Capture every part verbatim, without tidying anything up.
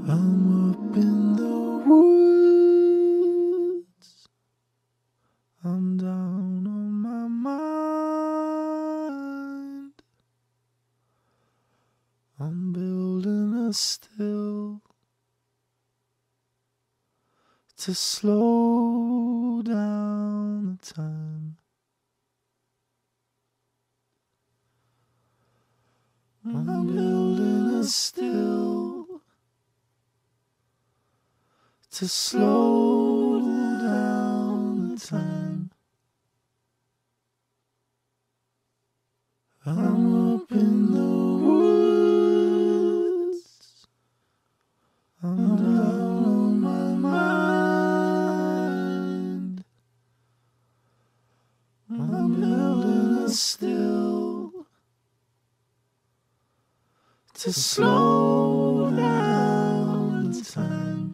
I'm up in the woods, I'm down on my mind, I'm building a still to slow down the time. I'm building a still to slow down the time. I'm up in the woods, I'm down on my mind, I'm building a still to slow down the time.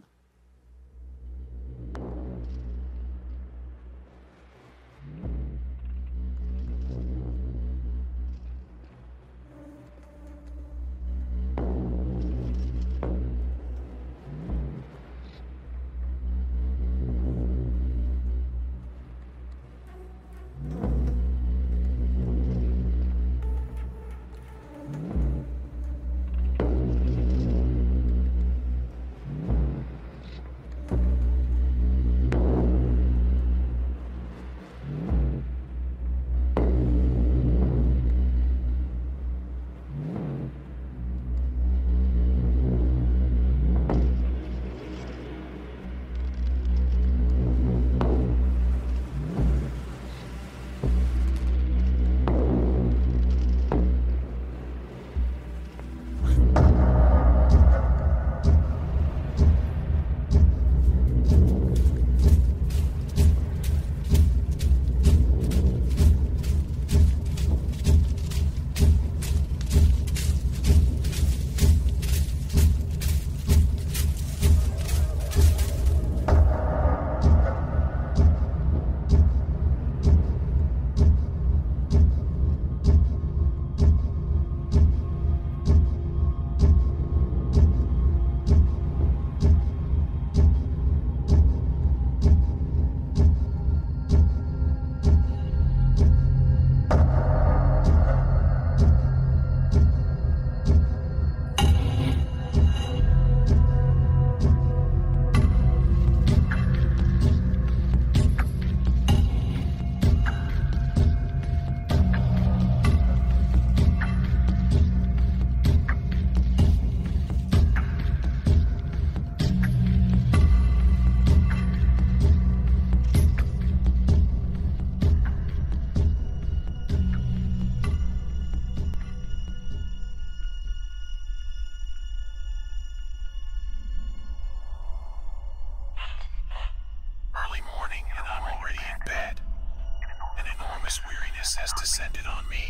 Has descended on me,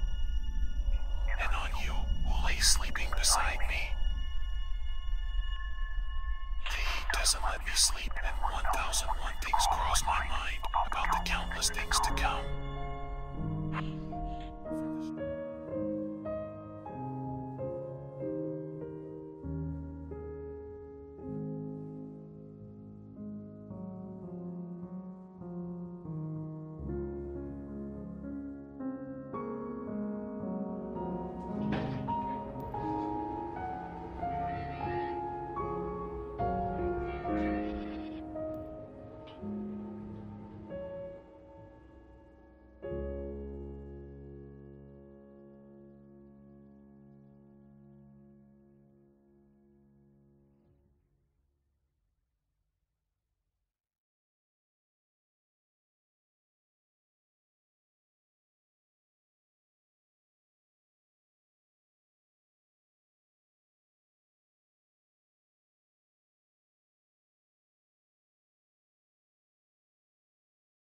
and on you who lay sleeping beside me. The heat doesn't let me sleep, and one thousand one things cross my mind about the countless things to come.